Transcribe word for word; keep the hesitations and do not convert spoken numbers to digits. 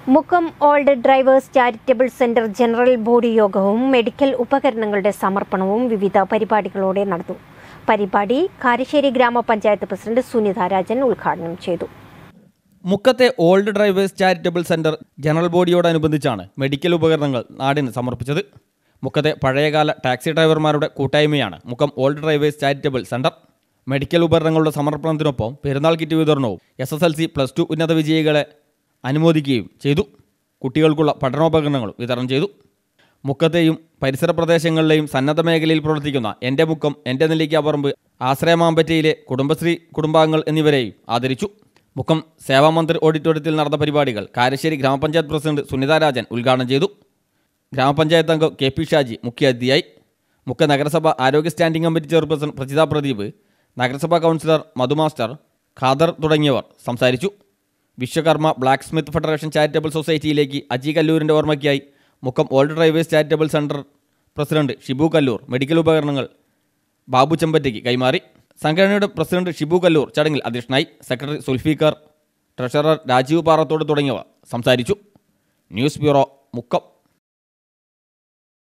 Mukkam old drivers charitable centre general body യോഗവും medical ഉപകരണങ്ങളുടെ സമർപ്പണവും വിവിധ പരിപാടികളോടെ നടന്നു. പരിപാടി കാരശ്ശേരി ഗ്രാമപഞ്ചായത്ത് പ്രസിഡന്റ് സുനിത രാജൻ ഉദ്ഘാടനം ചെയ്തു. മുക്കത്തെ old drivers charitable centre general ബോഡിയോടനുബന്ധിച്ചാണ് മെഡിക്കൽ ഉപകരണങ്ങൾ നാടിന് സമർപ്പിച്ചത്. മുക്കത്തെ പഴയകാല ടാക്സി ഡ്രൈവർമാരുടെ കൂട്ടായ്മയാണ് Mukkam old drivers charitable centre. Medical ഉപകരണങ്ങളുടെ സമർപ്പണത്തിനൊപ്പം പെരുന്നാൾ കിറ്റ് വിതരണവും S S L C plus two ഉന്നത വിജയികളെ അനുമോദിക്കുകയും ചെയ്തു. കുട്ടികൾക്കുള്ള പഠനോപകരണങ്ങളും വിതരണം ചെയ്തു. മുക്കത്തെയും പരിസര പ്രദേശങ്ങളിലെയും സന്നദ്ധ മേഖലയിൽ പ്രവർത്തിക്കുന്ന എൻ്റെ മുക്കം, എൻ്റെ നെല്ലിക്കാപ്പറമ്പ്, ആശ്രയമാമ്പറ്റയിലെ കുടുംബശ്രീ കുടുംബാംഗങ്ങൾ എന്നിവരെയും ആദരിച്ചു. മുക്കം സേവാമന്ദിർ ഓഡിറ്റോറിയത്തിൽ നടന്ന പരിപാടികൾ കാരശ്ശേരി ഗ്രാമപഞ്ചായത്ത് പ്രസിഡന്റ് സുനിത രാജൻ ഉദ്ഘാടനം ചെയ്തു. ഗ്രാമപഞ്ചായത്ത് അംഗം കെ പി ഷാജി മുഖ്യാതിഥിയായി. മുക്ക നഗരസഭ ആരോഗ്യ standing committee chairperson Prajitha Pradeep, നഗരസഭാ കൗൺസിലർ മധുമാസ്റ്റർ, ഖാദർ തുടങ്ങിയവർ സംസാരിച്ചു. Vishwakarma black smith federation charitable സൊസൈറ്റിയിലേക്ക് അജി കല്ലൂരിൻ്റെ ഓർമ്മയ്ക്കായി Mukkam old drivers charitable centre president Shibu Kallur medical ഉപകരണങ്ങൾ ബാബു ചെമ്പറ്റയ്ക്ക് കൈമാറി. സംഘടനയുടെ പ്രസിഡന്റ് ഷിബു കല്ലൂർ ചടങ്ങിൽ അധ്യക്ഷനായി. സെക്രട്ടറി സുൽഫീഖർ, ട്രഷറർ രാജീവ് പാറത്തോട് തുടങ്ങിയവർ സംസാരിച്ചു. News bureau, Mukkam.